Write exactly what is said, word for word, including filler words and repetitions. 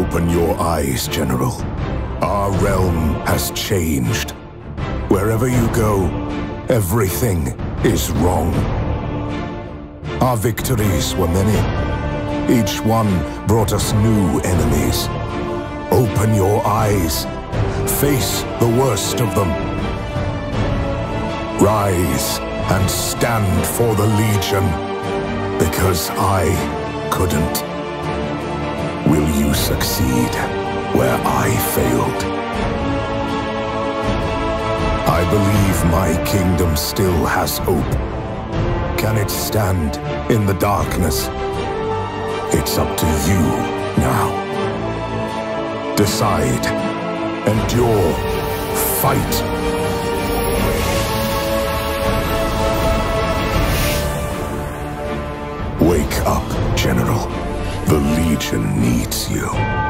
Open your eyes, General. Our realm has changed. Wherever you go, everything is wrong. Our victories were many. Each one brought us new enemies. Open your eyes. Face the worst of them. Rise and stand for the Legion, because I couldn't. Will you succeed where I failed? I believe my kingdom still has hope. Can it stand in the darkness? It's up to you now. Decide. Endure. Fight. Wake up, General. The Legion needs you.